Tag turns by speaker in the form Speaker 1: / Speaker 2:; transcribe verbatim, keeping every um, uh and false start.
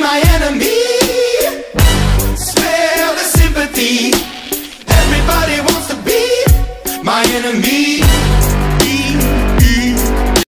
Speaker 1: my enemy. Smell the sympathy. Everybody wants to be my enemy.